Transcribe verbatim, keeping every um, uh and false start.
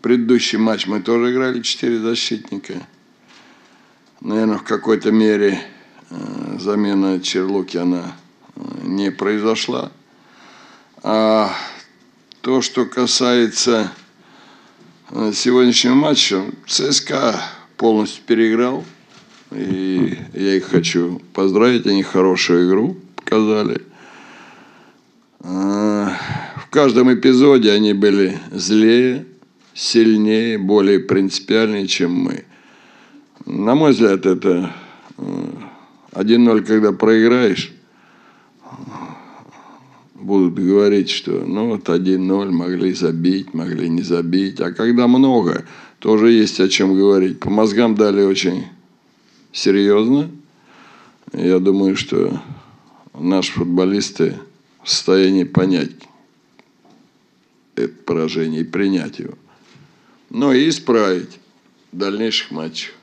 предыдущий матч мы тоже играли четыре защитника. Наверное, в какой-то мере э, замена Черлуки она э, не произошла. А то, что касается э, сегодняшнего матча, ЦСКА полностью переиграл. И я их хочу поздравить, они хорошую игру показали. Э, в каждом эпизоде они были злее, сильнее, более принципиальнее, чем мы. На мой взгляд, это один ноль, когда проиграешь, будут говорить, что ну вот один ноль могли забить, могли не забить. А когда много, тоже есть о чем говорить. По мозгам дали очень серьезно. Я думаю, что наши футболисты в состоянии понять это поражение и принять его. Но и исправить в дальнейших матчах.